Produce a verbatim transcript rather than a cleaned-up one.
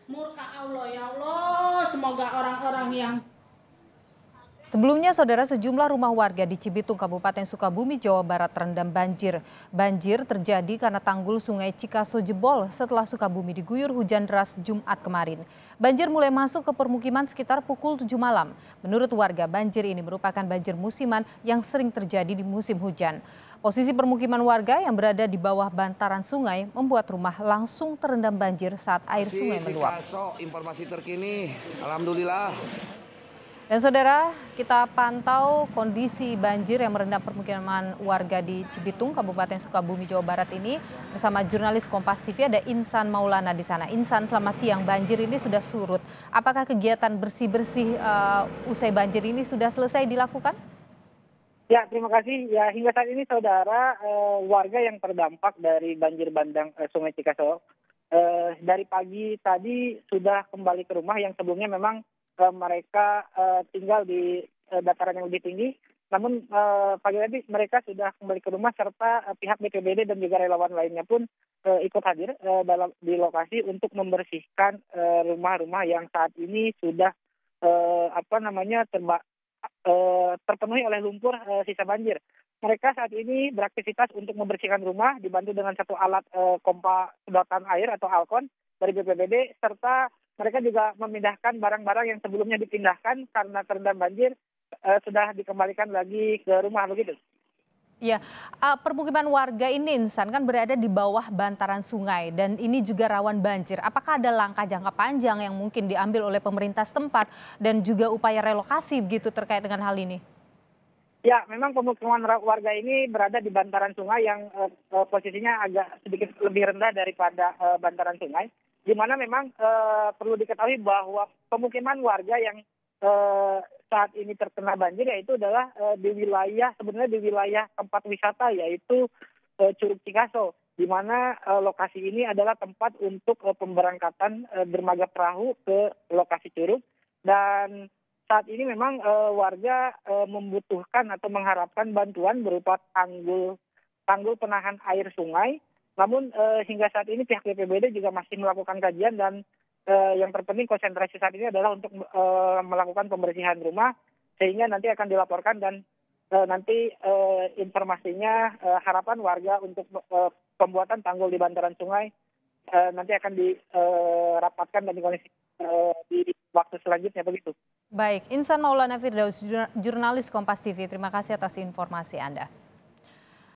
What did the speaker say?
Murka Allah ya Allah, semoga orang-orang yang Sebelumnya, saudara, sejumlah rumah warga di Cibitung, Kabupaten Sukabumi, Jawa Barat terendam banjir. Banjir terjadi karena tanggul Sungai Cikaso jebol setelah Sukabumi diguyur hujan deras Jumat kemarin. Banjir mulai masuk ke permukiman sekitar pukul tujuh malam. Menurut warga, banjir ini merupakan banjir musiman yang sering terjadi di musim hujan. Posisi permukiman warga yang berada di bawah bantaran sungai membuat rumah langsung terendam banjir saat air sungai meluap. Cikaso, informasi terkini, alhamdulillah. Dan saudara, kita pantau kondisi banjir yang merendam permukiman warga di Cibitung, Kabupaten Sukabumi, Jawa Barat ini bersama jurnalis Kompas T V ada Insan Maulana di sana. Insan, selamat siang. Banjir ini sudah surut. Apakah kegiatan bersih-bersih uh, usai banjir ini sudah selesai dilakukan? Ya, terima kasih. Ya, hingga saat ini saudara eh, warga yang terdampak dari banjir bandang eh, Sungai Cikaso eh, dari pagi tadi sudah kembali ke rumah yang sebelumnya memang eh, mereka eh, tinggal di eh, dataran yang lebih tinggi. Namun eh, pagi tadi mereka sudah kembali ke rumah serta eh, pihak B P B D dan juga relawan lainnya pun eh, ikut hadir eh, dalam di lokasi untuk membersihkan eh, rumah-rumah yang saat ini sudah eh, apa namanya terba eh, terpenuhi oleh lumpur eh, sisa banjir. Mereka saat ini beraktivitas untuk membersihkan rumah dibantu dengan satu alat eh, pompa sedotan air atau alkon dari B P B D serta mereka juga memindahkan barang-barang yang sebelumnya dipindahkan karena terendam banjir eh, sudah dikembalikan lagi ke rumah begitu. Ya, uh, permukiman warga ini Insan kan berada di bawah bantaran sungai dan ini juga rawan banjir. Apakah ada langkah jangka panjang yang mungkin diambil oleh pemerintah setempat dan juga upaya relokasi begitu terkait dengan hal ini? Ya, memang pemukiman ra- warga ini berada di bantaran sungai yang eh, eh, posisinya agak sedikit lebih rendah daripada eh, bantaran sungai, di mana memang eh, perlu diketahui bahwa pemukiman warga yang eh, saat ini terkena banjir yaitu adalah eh, di wilayah sebenarnya di wilayah tempat wisata yaitu eh, Curug Cikaso, di mana eh, lokasi ini adalah tempat untuk eh, pemberangkatan eh, dermaga perahu ke lokasi Curug dan saat ini memang eh, warga eh, membutuhkan atau mengharapkan bantuan berupa tanggul tanggul penahan air sungai. Namun eh, hingga saat ini pihak B P B D juga masih melakukan kajian dan eh, yang terpenting konsentrasi saat ini adalah untuk eh, melakukan pembersihan rumah sehingga nanti akan dilaporkan dan eh, nanti eh, informasinya eh, harapan warga untuk eh, pembuatan tanggul di bantaran sungai eh, nanti akan dirapatkan dan dikondisi eh, di waktu selanjutnya begitu. Baik, Insan Maulana Firdaus, jurnalis Kompas T V. Terima kasih atas informasi Anda.